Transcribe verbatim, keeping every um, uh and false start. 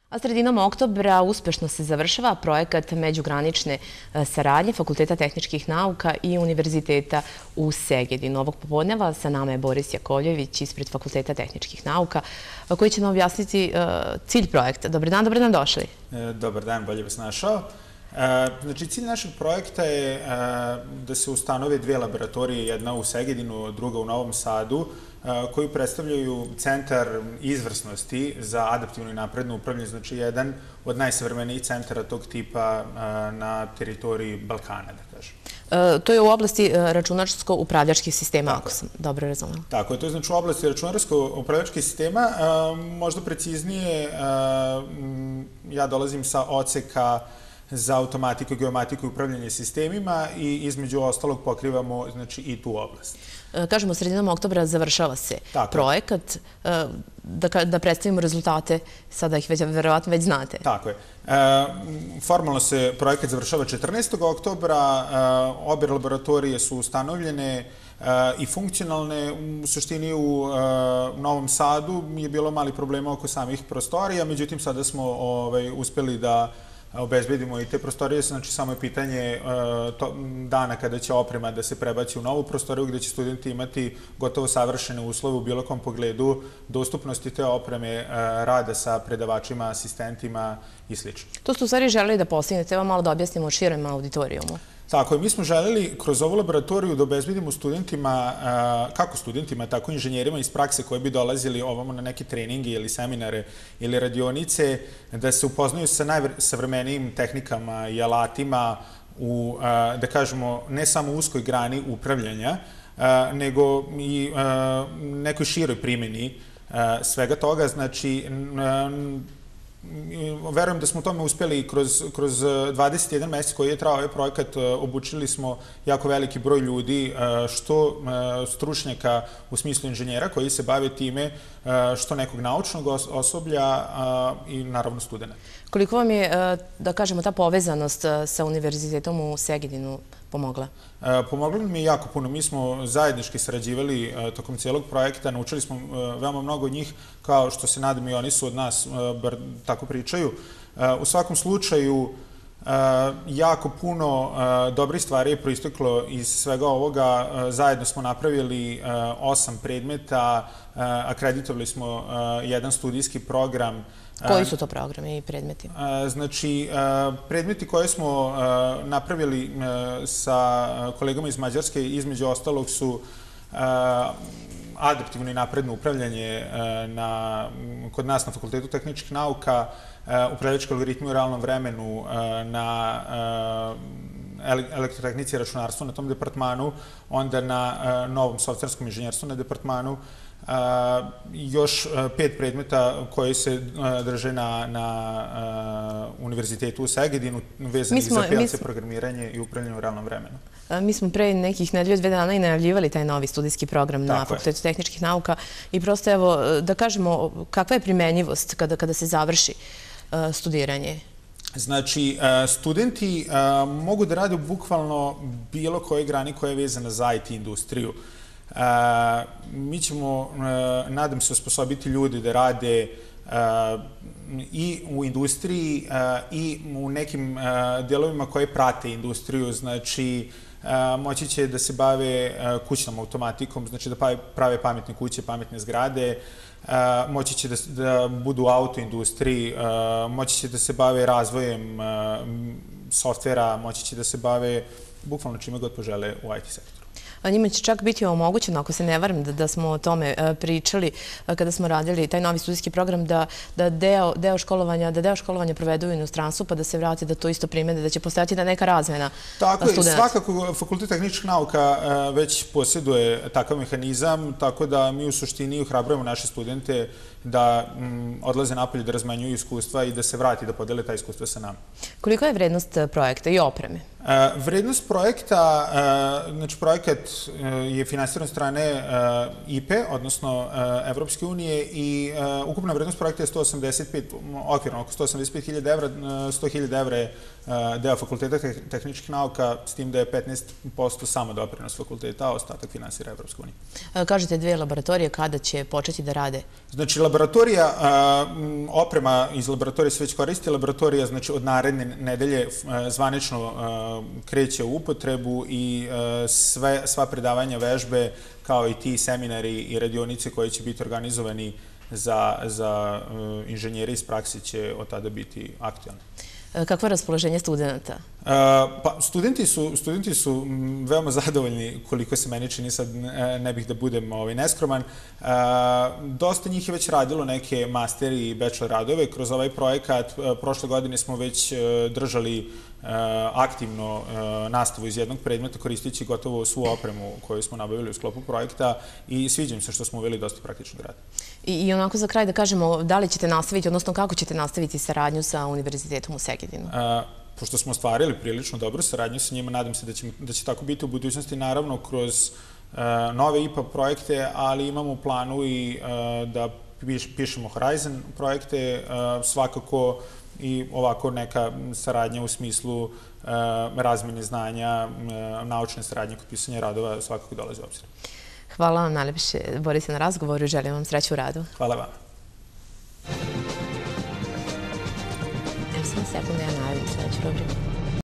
A sredinom oktobra uspešno se završava projekat međugranične saradnje Fakulteta tehničkih nauka i Univerziteta u Segedinu. Ovog popodneva sa nama je Boris Jakovljević ispred Fakulteta tehničkih nauka koji će nam objasniti cilj projekta. Dobar dan, dobar dan došli. Dobar dan, bolje vas našao. Znači, cilj našeg projekta je da se ustanove dve laboratorije, jedna u Segedinu, druga u Novom Sadu, koji predstavljaju centar izvrsnosti za adaptivno i napredno upravljanje, znači jedan od najsavremenijih centara tog tipa na teritoriji Balkana, da kažem. To je u oblasti računarsko-upravljačkih sistema, ako sam dobro razumela. Tako je, to je znači u oblasti računarsko-upravljačkih sistema. Možda preciznije, ja dolazim sa odseka za automatiku, geomatiku i upravljanje sistemima i između ostalog pokrivamo znači, i tu oblast. Kažemo, sredinom oktobra završava se projekat. Da predstavimo rezultate, sada ih verovatno već znate. Tako je. Formalno se projekat završava četrnaestog oktobra, obe laboratorije su ustanovljene i funkcionalne. U suštini u Novom Sadu je bilo mali problema oko samih prostorija, međutim sada smo uspeli da obezbedimo i te prostorije, znači samo je pitanje dana kada će oprema da se prebaci u novu prostoriju gde će studenti imati gotovo savršene uslove u bilo kom pogledu dostupnosti te opreme, rada sa predavačima, asistentima i slično. To ste u stvari želeli da postignete, evo malo da objasnimo o širem auditorijumu. Tako je, mi smo želeli kroz ovu laboratoriju da obezbedimo studentima, kako studentima, tako i inženjerima iz prakse koji bi dolazili ovamo na neke treninge ili seminare ili radionice, da se upoznaju sa najsavremenijim tehnikama i alatima u, da kažemo, ne samo uskoj grani upravljanja, nego i nekoj široj primjeni svega toga. Znači, verujem da smo u tome uspjeli kroz dvadeset jedan mesec koji je trao ovaj projekat. Obučili smo jako veliki broj ljudi, što stručnjaka u smislu inženjera koji se bave time, što nekog naučnog osoblja i naravno studenta. Koliko vam je, da kažemo, ta povezanost sa Univerzitetom u Segedinu pomogla? Pomogla nam je jako puno. Mi smo zajednički sarađivali tokom cijelog projekta, naučili smo veoma mnogo od njih, kao što se nadam i oni su od nas, bar tako pričaju. U svakom slučaju, jako puno dobrih stvari je proisteklo iz svega ovoga. Zajedno smo napravili osam predmeta, akreditovali smo jedan studijski program. Koji su to programi i predmeti? Znači, predmeti koje smo napravili sa kolegama iz Mađarske, između ostalog su adaptivno i napredno upravljanje kod nas na Fakultetu tehničkih nauka, upravljački algoritmi u realnom vremenu na elektrotehnici i računarstvu na tom departmanu, onda na novom softverskom inženjerstvu na departmanu, još pet predmeta koji se drže na Univerzitetu u Segedinu, vezani za P L C programiranje i upravljanje u realnom vremenu. Mi smo pre nekih nedelju, dve dana i najavljivali taj novi studijski program na Fakultetu tehničkih nauka i prosto, evo, da kažemo, kakva je primenjivost kada se završi studiranje? Znači, studenti mogu da rade u bukvalno bilo koje grani koja je vezana za I T industriju. Mi ćemo, nadam se, osposobiti ljudi da rade i u industriji i u nekim delovima koje prate industriju. Znači, moći će da se bave kućnom automatikom, znači da prave pametne kuće, pametne zgrade, moći će da budu u autoindustriji, moći će da se bave razvojem softvera, moći će da se bave bukvalno čime god požele u I T sektoru. Njima će čak biti omogućeno, ako se ne varam, da smo o tome pričali kada smo radili taj novi studijski program, da deo školovanja da deo školovanja provedu u inostranstvu, pa da se vrati, da to isto primene, da će postojati da neka razmena studenta. Tako je, svakako Fakultet tehničkih nauka već posjeduje takav mehanizam, tako da mi u suštini ohrabrujemo naše studente da odlaze napolje, da razmenjuju iskustva i da se vrati, da podele ta iskustva sa nama. Koliko je vrednost projekta i opreme? Vrednost projekta, znači projekat je finansiran od strane I P E, odnosno Evropske unije, i ukupna vrednost projekta je sto osamdeset pet, okvirno oko sto osamdeset pet hiljada evra, sto hiljada evra je deo Fakulteta tehničkih nauka, s tim da je petnaest posto samo doprinos fakulteta, a ostatak finansira Evropska unija. Kažete dve laboratorije, kada će početi da rade? Znači, laboratorija, oprema iz laboratorije se već koristi. Laboratorija, znači, od naredne nedelje zvanično kreće u upotrebu i sva predavanja, vežbe, kao i ti seminari i radionice koji će biti organizovani za inženjeri iz prakse će od tada biti aktualni. Kakvo je raspoloženje studenta? Pa, studenti su veoma zadovoljni, koliko se meni čini, sad ne bih da budem neskroman. Dosta njih je već radilo neke master i bachelor radove. Kroz ovaj projekat prošle godine smo već držali aktivno nastavu iz jednog predmeta koristeći gotovo svu opremu koju smo nabavili u sklopu projekta i sviđa mi se što smo uveli dosta praktičnog rada. I onako za kraj da kažemo, da li ćete nastaviti, odnosno kako ćete nastaviti saradnju sa Univerzitetom u Segedinu? Pošto smo ostvarili prilično dobru saradnju sa njima, nadam se da će tako biti u budućnosti, naravno kroz nove I P A projekte, ali imamo u planu i da pišemo Horizon projekte, svakako i ovako neka saradnja u smislu razmene znanja, naučne saradnje kod pisanja radova svakako dolazi u obzir. Hvala vam najlepše, Borise, na razgovoru i želim vam sreću u radu. Hvala vam. Evo sam sekunde, ja najavim sledeću rubriku.